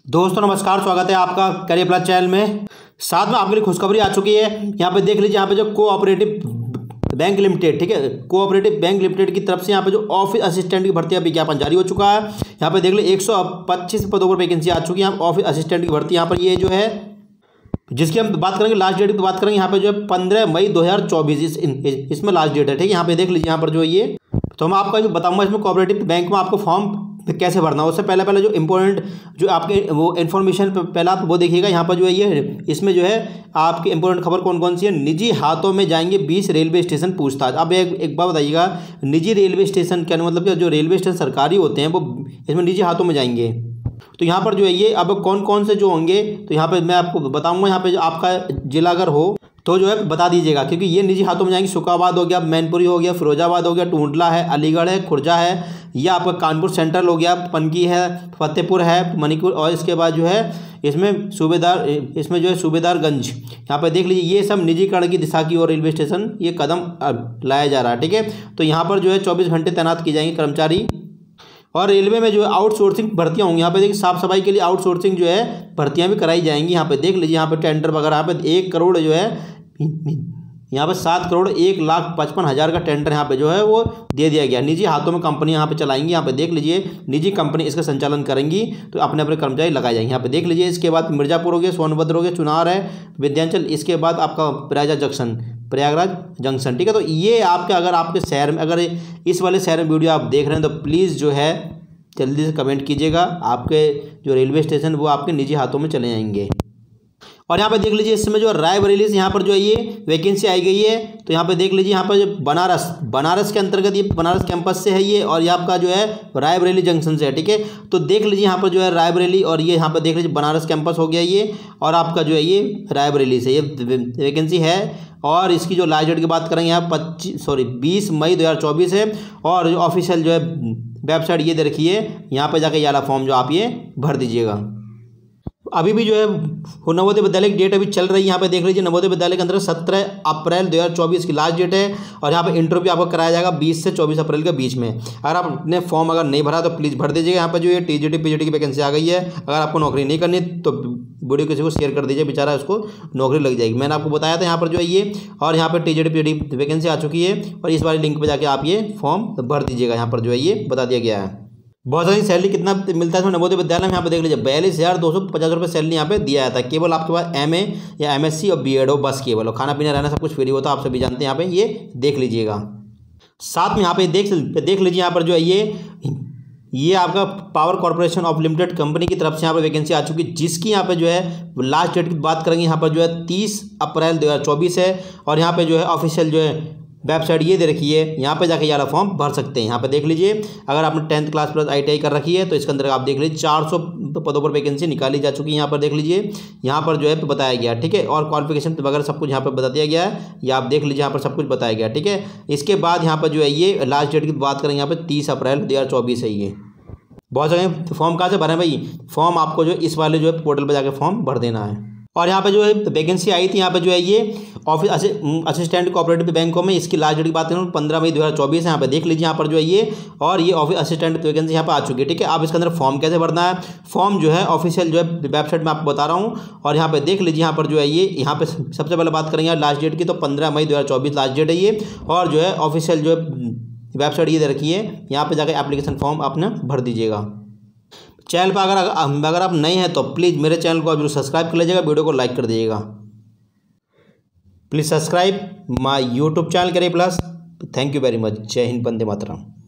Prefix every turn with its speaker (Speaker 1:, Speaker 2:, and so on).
Speaker 1: दोस्तों नमस्कार, स्वागत है आपका करियर प्लस चैनल में। साथ में आपके लिए खुशखबरी आ चुकी है। यहाँ पे देख लीजिए, यहाँ पे जो कोऑपरेटिव बैंक लिमिटेड, ठीक है, कोऑपरेटिव बैंक लिमिटेड की तरफ से यहाँ पे जो ऑफिस असिस्टेंट की भर्ती का विज्ञापन जारी हो चुका है। यहाँ पे देख लीजिए 125 पदों पर वैकेंसी आ चुकी है। ऑफिस असिस्टेंट की भर्ती यहाँ पर ये जो है, जिसकी हम बात करेंगे लास्ट डेट की बात करेंगे, यहाँ पे जो है 15 मई 2024 इसमें लास्ट डेट है। ठीक है, यहाँ पे देख लीजिए, यहाँ पर जो है ये, तो मैं आपका जो बताऊंगा इसमें कोऑपरेटिव बैंक में आपको फॉर्म कैसे भरना है। उससे पहले जो इंपॉर्टेंट जो आपके वो इन्फॉर्मेशन पहले आप वो देखिएगा। यहाँ पर जो है ये, इसमें जो है आपकी इंपॉर्टेंट खबर कौन कौन सी है। निजी हाथों में जाएंगे 20 रेलवे स्टेशन पूछताछ। अब एक बात बताइएगा, निजी रेलवे स्टेशन क्या मतलब कि जो रेलवे स्टेशन सरकारी होते हैं वो इसमें निजी हाथों में जाएंगे। तो यहाँ पर जो है ये, अब कौन कौन से जो होंगे तो यहाँ पे मैं आपको बताऊंगा। यहाँ पे जो आपका जिला अगर हो तो जो है बता दीजिएगा, क्योंकि ये निजी हाथों में जाएंगे। शुकाबाद हो गया, मैनपुरी हो गया, फिरोजाबाद हो गया, टूंडला है, अलीगढ़ है, खुर्जा है, या आपका कानपुर सेंट्रल हो गया, पनकी है, फतेहपुर है, मणिपुर, और इसके बाद जो है इसमें सूबेदारगंज। यहाँ पर देख लीजिए, ये सब निजीकरण की दिशा की ओर रेलवे स्टेशन ये कदम लाया जा रहा है। ठीक है, तो यहाँ पर जो है 24 घंटे तैनात किए जाएंगे कर्मचारी। और रेलवे में जो है आउटसोर्सिंग भर्तियां होंगी। यहाँ पे देखिए साफ सफाई के लिए आउटसोर्सिंग जो है भर्तियां भी कराई जाएंगी। यहाँ पे देख लीजिए, यहाँ पे टेंडर वगैरह, यहाँ पे 1 करोड़ जो है, यहाँ पे 7,01,55,000 का टेंडर यहाँ पे जो है वो दे दिया गया। निजी हाथों में कंपनी यहाँ पे चलाएंगी। यहाँ पे देख लीजिए, निजी कंपनी इसका संचालन करेंगी, तो अपने अपने कर्मचारी लगाए जाएंगे। यहाँ पे देख लीजिए, इसके बाद मिर्जापुर हो गया, सोनभद्र हो गया, चुनार है, विंध्याचल, इसके बाद आपका प्रयागराज जंक्शन। ठीक है, तो ये आपके अगर आपके शहर में, अगर इस वाले शहर में वीडियो आप देख रहे हैं तो प्लीज़ जो है जल्दी से कमेंट कीजिएगा। आपके जो रेलवे स्टेशन वो आपके निजी हाथों में चले जाएंगे। और यहाँ पे देख लीजिए, इसमें जो रायबरेली से यहाँ पर जो है ये वैकेंसी आई गई है। तो यहाँ पे देख लीजिए, यहाँ पर जो बनारस के अंतर्गत ये बनारस कैंपस से है ये, और ये आपका जो है रायबरेली जंक्शन से है। ठीक है, तो देख लीजिए यहाँ पर जो है रायबरेली, और ये यहाँ पर देख लीजिए बनारस कैंपस हो गया ये, और आपका जो है ये रायबरेली से ये वैकेंसी है। और इसकी जो लास्ट डेट की बात करेंगे यहाँ 20 मई 2024 है। और जो ऑफिशियल जो है वेबसाइट ये दे रखी है, यहाँ पर जाकर ये वाला फॉर्म जो आप ये भर दीजिएगा। अभी भी जो है नवोदय विद्यालय की डेट अभी चल रही है। यहाँ पे देख लीजिए, नवोदय विद्यालय के अंदर 17 अप्रैल 2024 की लास्ट डेट है। और यहाँ पे इंटरव्यू आपको कराया जाएगा 20 से 24 अप्रैल के बीच में। अगर आपने फॉर्म अगर नहीं भरा तो प्लीज़ भर दीजिएगा। यहाँ पर जो ये टीजीटी पीजीटी की वैकेंसी आ गई है। अगर आपको नौकरी नहीं करनी तो वीडियो किसी को शेयर कर दीजिए, बेचारा उसको नौकरी लग जाएगी। मैंने आपको बताया था यहाँ पर जो है ये, और यहाँ पर टीजीटी पीजीटी वैकेंसी आ चुकी है। और इस वाली लिंक पर जाकर आप ये फॉर्म भर दीजिएगा। यहाँ पर जो है ये बता दिया गया है। बहुत सारी सैलरी कितना मिलता है इसमें नवोदय विद्यालय में, यहाँ पे देख लीजिए 42,250 रुपये सैलरी यहाँ पे दिया जाता है। केवल आपके पास MA या MSc और BEd हो, बस केवल, और खाना पीना रहना सब कुछ फ्री होता है। आप सभी जानते हैं, यहाँ पे ये देख लीजिएगा। साथ में यहाँ पे देख लीजिए, यहाँ पर जो है ये आपका power corporation of limited company की तरफ से यहाँ पर वैकेंसी आ चुकी है, जिसकी यहाँ पे जो है लास्ट डेट की बात करेंगे, यहाँ पर जो है 30 अप्रैल 2024 है। और यहाँ पे जो है ऑफिशियल जो है वेबसाइट ये दे रखी है, यहाँ पे जाके ये वाला फॉर्म भर सकते हैं। यहाँ पे देख लीजिए, अगर आपने 10th क्लास प्लस ITI कर रखी है तो इसके अंदर आप देख लीजिए 400 पदों पर वैकेंसी निकाली जा चुकी है। यहाँ पर देख लीजिए, यहाँ पर जो है बताया गया। ठीक है, और क्वालिफिकेशन वगैरह सब कुछ यहाँ पर बता दिया गया है। ये आप देख लीजिए, यहाँ पर सब कुछ बताया गया। ठीक है, इसके बाद यहाँ पर जो है ये लास्ट डेट की बात करेंगे, यहाँ पर 30 अप्रैल 2024 है। ये बहुत सारे फॉर्म कहाँ से भरें भाई, फॉर्म आपको जो इस वाले जो है पोर्टल पर जाकर फॉर्म भर देना है। और यहाँ पे जो है वैकेंसी आई थी, यहाँ पे जो है ये ऑफिस असिस्टेंट कोऑपरेटिव बैंकों में, इसकी लास्ट डेट की बात करूँ 15 मई 2024 है। यहाँ पे देख लीजिए, यहाँ पर जो है ये, और ये ऑफिस असिस्टेंट वैकेंसी यहाँ पे आ चुकी है। ठीक है, आप इसके अंदर फॉर्म कैसे भरना है, फॉर्म जो है ऑफिशियल जो है वेबसाइट में आपको बता रहा हूँ। और यहाँ पे देख लीजिए, यहाँ पर जो है ये, यहाँ पे सबसे पहले बात करेंगे लास्ट डेट की, तो 15 मई 2024 लास्ट डेट है ये। और जो है ऑफिशियल जो है वेबसाइट ये दे रखी है, यहाँ पर जाकर एप्लीकेशन फॉर्म अपने भर दीजिएगा। चैनल पर अगर आप नए हैं तो प्लीज़ मेरे चैनल को आप जरूर सब्सक्राइब कर लीजिएगा, वीडियो को लाइक कर दीजिएगा। Please subscribe my YouTube channel career plus. Thank you very much. जय हिंद, वंदे मातरम।